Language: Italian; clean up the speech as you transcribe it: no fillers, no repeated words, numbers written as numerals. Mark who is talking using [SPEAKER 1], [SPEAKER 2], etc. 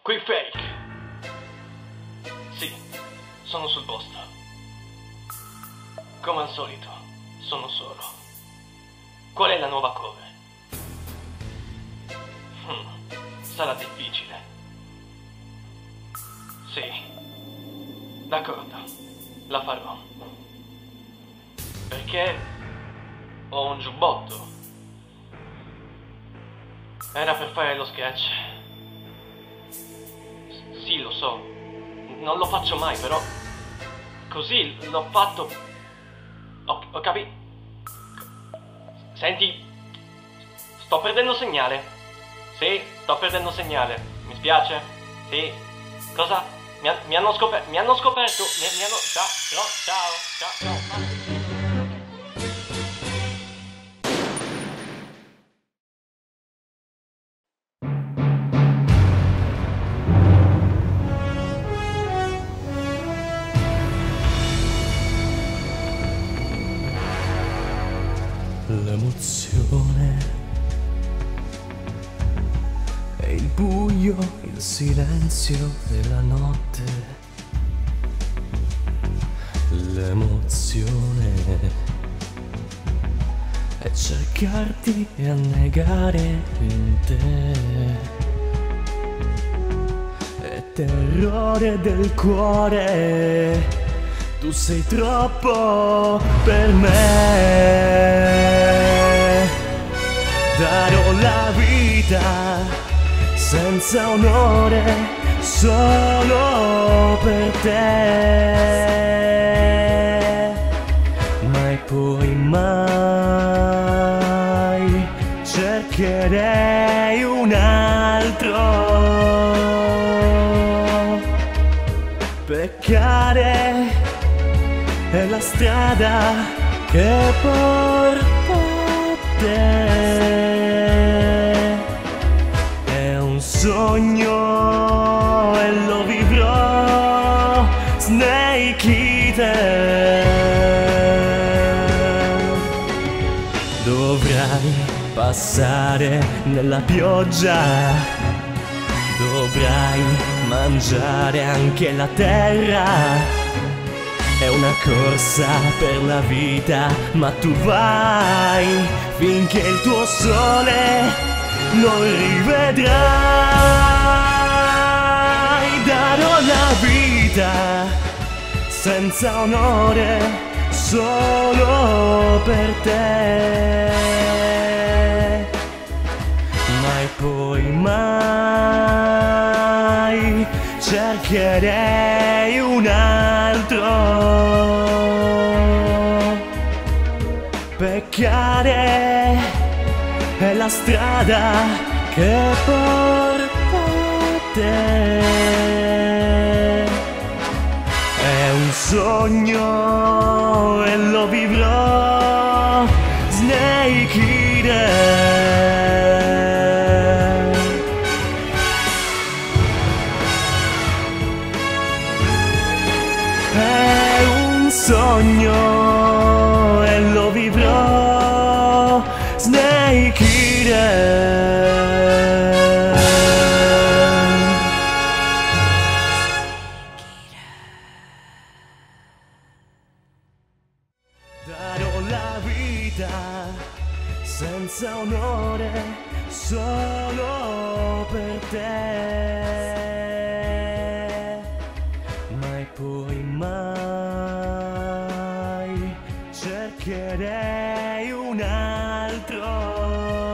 [SPEAKER 1] Qui fake. Sì, sono sul posto. Come al solito, sono solo. Qual è la nuova cover? Sarà difficile. Sì, d'accordo, la farò. Perché ho un giubbotto. Era per fare lo sketch. Sì, lo so. Non lo faccio mai, però così l'ho fatto. Ho capito. Senti, sto perdendo segnale. Sì, sto perdendo segnale. Mi spiace? Sì. Cosa? Mi hanno scoperto. Mi hanno... Ciao, ciao.
[SPEAKER 2] L'emozione è il buio, il silenzio della notte. L'emozione è cercarti e annegare in te. È terrore del cuore. Tu sei troppo per me. Darò la vita senza onore solo per te. Mai poi mai cercherei un altro. Peccare è la strada che porta a te. È un sogno e lo vivrò Snake Eater. Dovrai passare nella pioggia, dovrai mangiare anche la terra. È una corsa per la vita, ma tu vai finché il tuo sole non rivedrai. Darò la vita senza onore solo per te. Mai poi mai cercherei un altro. Peccare è la strada che porta a te. È un sogno e lo vivrò Snake Eater. È un sogno e lo vivrò Snake Eater. Darò la vita senza onore solo per te. Mai poi mai cercherei un altro.